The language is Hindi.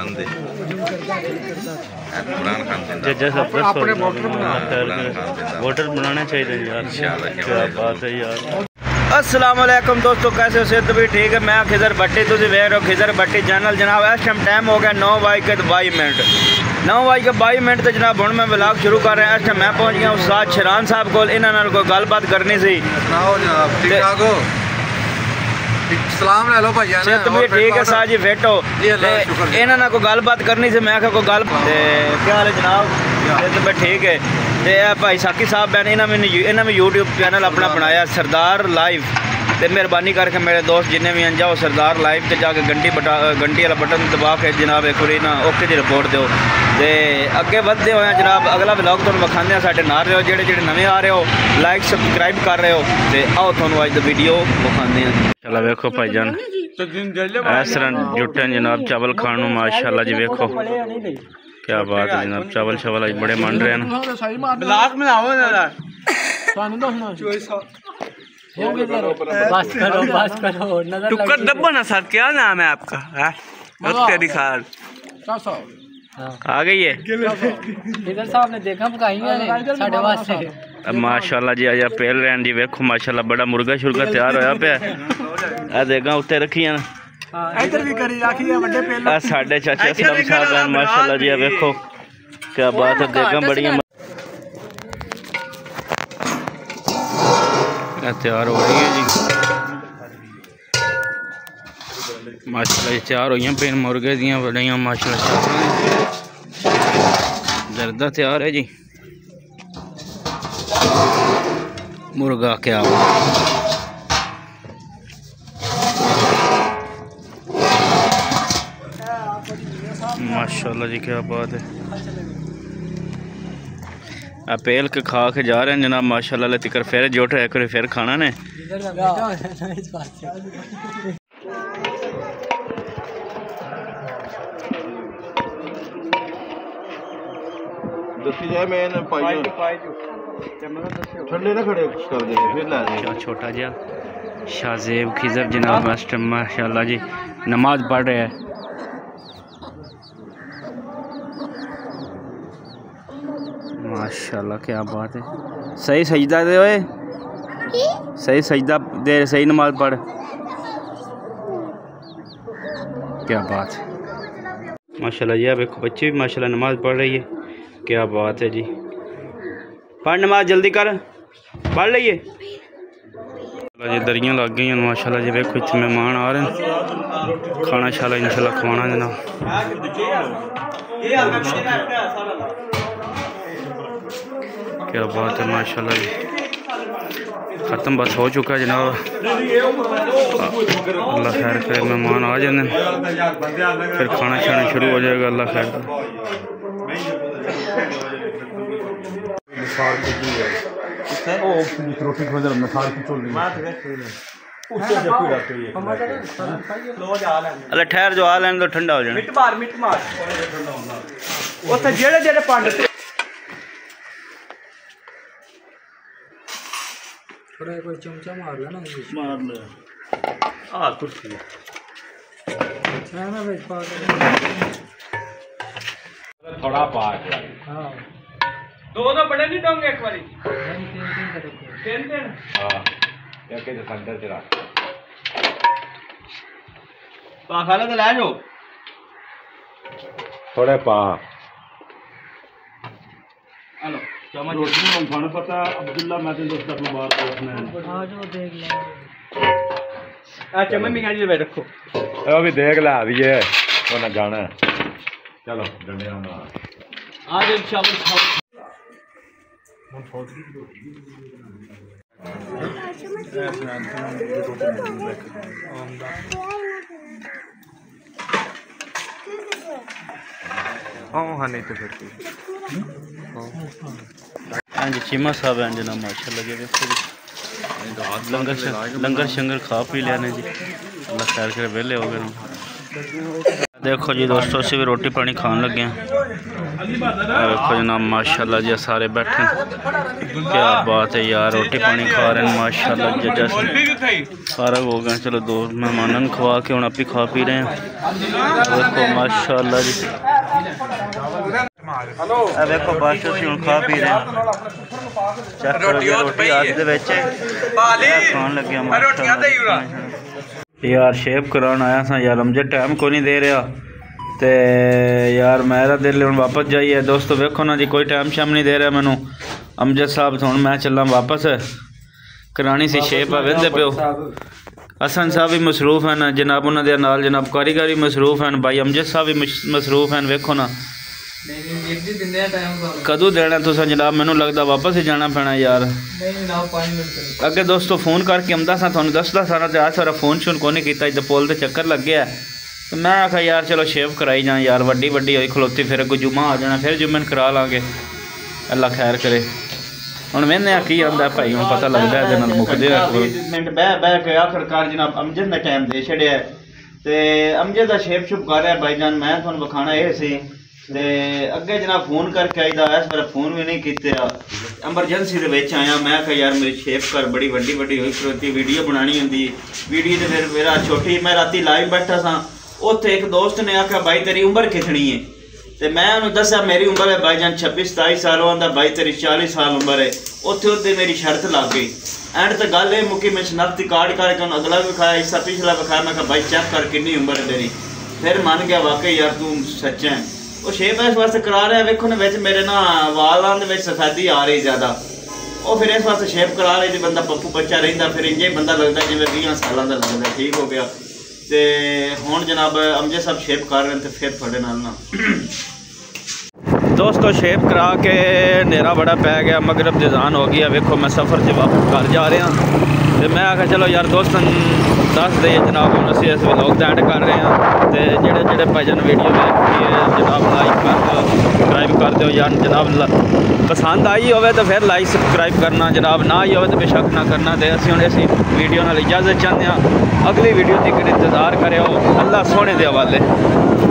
दे इमरान खान वोटर बनाना चाहिए यार। क्या बात है यार। अस्सलाम वालेकुम दोस्तों, कैसे हो? सेहत भी ठीक है। मैं खिजर भट्टी, तुम देख रहे हो खिजर भट्टी चैनल। जनाब इस टाइम टाइम हो गया 9:22 9:22 तो जनाब हुण मैं व्लॉग शुरू कर रहे हैं। इस टाइम मैं पहुंच गया उस्ताद शरान साहब को, इन्हां नाल कोई गलबात करनी सी। सलाम ले लो भाई। सेहत भी ठीक है साजी फिट हो। इन्हां नाल कोई गलबात करनी सी। मैं आख्या कोई गल क्या हाल है जनाब? सेहत भी ठीक है। तो भाई साकी साहब बैन इन्हें भी यूट्यूब चैनल अपना बनाया सरदार लाइव। तो मेहरबानी करके मेरे दोस्त जिन्हें भी जाओ सरदार लाइव से जाके घंटी वाला बटन दबा के जनाब एक बार ना ओके की रिपोर्ट दो। तो अगे बढ़ते हुए जनाब अगला व्लॉग तुहानूं विखांदे हां। साडे नाल रहो, जेड़े नवे आ रहे हो लाइक सबसक्राइब कर रहे हो। तो आओ तुहानूं अज दी वीडियो विखांदे हां। चलो वेखो भाईजान इस तरह जुटे जनाब चावल खाने माशाल्लाह जी। वेखो क्या बात है जनाब। चावल शवल आज बड़े मन रहे हैं। टुक्कर डब्बा ना सर, क्या नाम है आपका? तेरी खाल आ गई है साहब ने देखा माशाल्लाह जी। आज पेल रैन जी वेखो माशाल्लाह बड़ा मुर्गा शुर्गा तैयार होया पे। आ देगा उत्ते रखियां साढ़े चाचा असलम साहब हैं माशाल्लाह जी। वेखो क्या बात है, देगा बड़ियां तैयार हो रही है जी माशाल्लाह। जी तैयार हुई पे मुर्गे दियां बड़ियां माशाल्लाह। जर्दा तैयार है जी मुर्गा। क्या माशाल्लाह जी क्या बात है। पेल के खा के जा रहे हैं जनाब माशाल्लाह। तिकर फिर जोट है फिर खाना ने। ठंडे ना खड़े कर दे फिर ला दे। छोटा जिहा शाहजेब खिजर जनाब मास्टर माशाल्लाह जी नमाज पढ़ रहे हैं। माशाल्लाह क्या बात है। सही सजदा दे ओए, सही सजदा दे, सही नमाज पढ़। क्या बात है माशाल्लाह जी। अब बच्चे भी माशाल्लाह नमाज पढ़ रही है। क्या बात है जी। पढ़ नमाज जल्दी कर, पढ़ लीए जी। दरियाँ लग गई माशाल्लाह जी। वेखो इतने मेहमान आ रहे हैं खाना शाला इंशाल्लाह खवाना जनाब। क्या बात है माशाल्लाह जी। ख़त्म बस हो चुका है जनाब। अल्लाह खैर करे, मेहमान आ जाने फिर खाना शाना शुरू हो जाएगा। अल्लाह खैर करे। ठहर जो आ लेने तो ठंडा हो जाए। कोई चमचा मार लेना मार ले कुर्सी थोड़ा पाक। हाँ दो बड़े नहीं डोंगे एक बारी तीन हां एक के सेंटर ते रख पा खाला तो ले जाओ थोड़े पा। हेलो चमच रोटी में खाना पता अब्दुल्ला मैं तो दोस्त अपने बाहर देखना है। हां जो देख ले आ चमच में गाड़ी में रखो। अभी देख ला अभी ये वो ना जाना है। चलो डंडे आ आज इंशाल्लाह हाँ जी चीमा साहब हैं जनाब माशाल्लाह जी। देखो जी लंगर शंगर खा पी लिया ने जी। अल्लाह खैर करे वेले हो गए। देखो जी दोस्तों असी भी रोटी पानी खान लगे हैं। देखो जनाब माशाल्लाह जी सारे बैठे, क्या बात है यार, रोटी पानी खा रहे हैं माशाल्लाह जी। जैसे फारग हो गए, चलो दो मेहमानों खवा के हम आप ही खा पी रहे हैं। देखो माशाल्लाह जी, देखो बादशाह से हम खा पी रहे हैं। रोटी हाथ दे विच खान लगे यार। शेव कराने आया था यार, मुझे टाइम को नहीं दे रहा तो यार मेरा दिल हम वापस जाइए। दोस्तों वेखो ना जी, कोई टाइम शाम नहीं दे रहा मैनू अमजद साहब। तो मैं चला वापस करानी सी शेप वेंदे पियो। हसन साहब भी मसरूफ हैं जनाब, उन्होंने नाल जनाब कारीगर भी मसरूफ हैं, भाई अमजद साहब भी मसरूफ हैं। वेखो ना कदों देना तुसा जनाब, मैनू लगता वापस ही जाना पैना यार। अगे दोस्तों फोन करके आंदा सा, तुहानू दसदा सारा ते आज सारा फोन शोन को नहीं किया। तो पुल ते चक्कर लग गया तो मैं आखा यार चलो शेव कराई जाए यार, वड्डी वड्डी होई खलोती, फिर अगो जुम्मा आ जाना, फिर जुम्मे करा लाँगे, अल्लाह खैर करे। हुण वेंदे की आंदा भाई, हुण पता लगदा है नाल मुकदे मिनट बह के आखिरकार जनाब अमजद ने टाइम दे छड़िया ते अमजद दा शेप शुप कर रहा भाईजान। मैं तुहानू विखाना ये सी ते अगे जनाब फोन करके आई दा, इस बार फोन भी नहीं कीते, एमरजेंसी दे विच आया। मैं कहा यार मेरी शेप कर बड़ी वड्डी वड्डी होई खलोती, वीडियो बनानी हुंदी, वीडियो ते फिर मेरा छोटी, मैं राती लाइव बैठा सा, उत्थे एक दोस्त ने आखा भाई तेरी उम्र कितनी है, तो मैं उन्होंने दसा मेरी उम्र है भाईजान 26-27 साल। आंदा भाई तेरी 40 साल उम्र है। उत्थे उत्ते मेरी शर्त लग गई। एंड तो गल ये मुकी, मैं शनाख्ती कार्ड करके अगला भी विखाया, हिस्सा पिछला विखाया। मैं कहा भाई चेक कर कितनी उम्र है तेरी, फिर मान गया वाकई यार तू सच्चा है। वो शेप इस वास्ते करा रहा है, वेखो ना विच मेरे ना वालों के सफेदी आ रही ज़्यादा, वो फिर इस वास्ते शेप करा रहे। जो बंदा पप्पू बच्चा रहिंदा फिर इंजे बंदा लगता जिवें 20 सालों का लगता। ठीक हो गया तो हुण जनाब अमजद साहब शेप कर रहे हैं, तो फिर थोड़े नाल ना दोस्तों शेप करा के नेरा बड़ा पै गया, मगरब दी अज़ान हो गई। वेखो मैं सफ़र से वापस घर जा रहा, तो मैं आखा चलो यार दोस्तों दस दे जनाब हम असी इस व्लॉग का एंड कर रहे हैं। तो जेड़े भाईजान वीडियो देखी है जनाब लाइक कर दो, सब्सक्राइब कर दो यार जनाब। पसंद आई होवे तो फिर लाइक सब्सक्राइब करना जनाब, ना आई होवे तो बेशक ना करना। तो असी हुण इसी वीडियो नाल इजाजत चाहते हैं, अगली वीडियो तक इंतज़ार करो। अल्लाह सोने दे हवाले।